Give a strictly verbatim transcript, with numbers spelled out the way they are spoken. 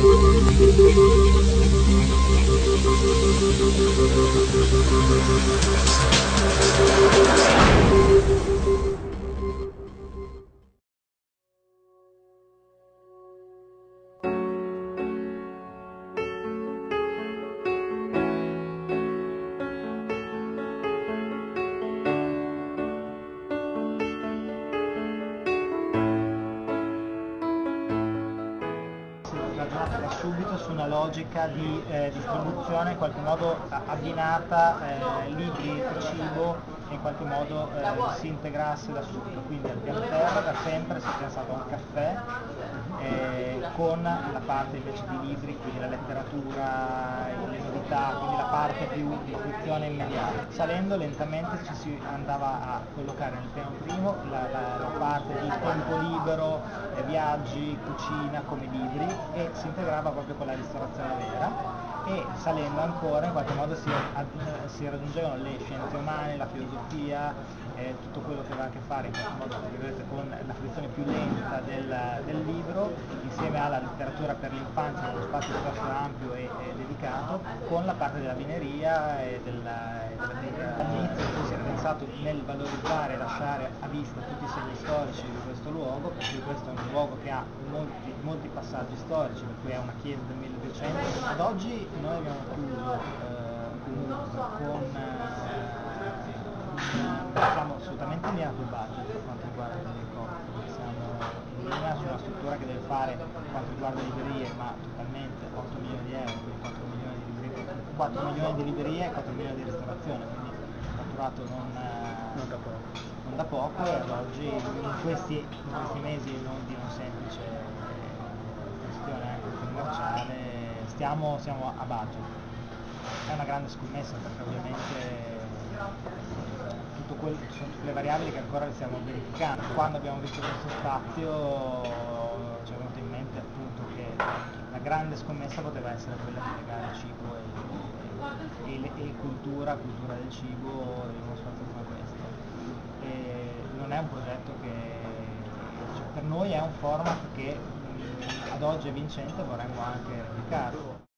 ragionato da subito su una logica di eh, distribuzione in qualche modo abbinata eh, libri e cibo che in qualche modo eh, si integrasse da subito. Quindi al piano terra da sempre si è pensato a un caffè eh, con la parte invece di libri, quindi la letteratura, le novità, quindi la parte più di fruizione immediata. Salendo lentamente ci si andava a collocare nel piano primo la, la, la parte di tempo libero, eh, viaggi, cucina come libri, e si integrava proprio con la ristorazione vera, e salendo ancora in qualche modo si, ad, si raggiungevano le scienze umane, la filosofia, eh, tutto quello che aveva a che fare in qualche modo con la fruizione più lenta del, del libro, insieme alla letteratura per l'infanzia, uno spazio piuttosto ampio e, e dedicato, con la parte della vineria e della, e della birra. All'inizio si era pensato nel valorizzare e lasciare a vista tutti i segni storici di questo luogo, perché questo è un luogo che ha molti, molti passaggi storici, per cui è una chiesa del milleduecento. Ad oggi noi abbiamo chiuso eh, comunque con eh, un, siamo assolutamente in linea col budget per quanto riguarda le copie, siamo in linea su una struttura che deve fare per quanto riguarda le librerie, ma totalmente otto milioni di euro, quindi quattro milioni di librerie, quattro milioni di librerie e quattro milioni di ristorazione, quindi fatturato non, non, da poco. non da poco, e ad oggi in questi, in questi mesi non di non semplice gestione anche commerciale stiamo, siamo a budget. È una grande scommessa perché ovviamente tutto quello, sono tutte le variabili che ancora le stiamo verificando. Quando abbiamo visto questo spazio ci è venuto in mente appunto che la grande scommessa poteva essere quella di legare cibo e, e, e, e cultura, cultura del cibo in uno spazio come questo. E non è un progetto che, cioè, per noi è un format che ad oggi è vincente, vorremmo anche replicarlo.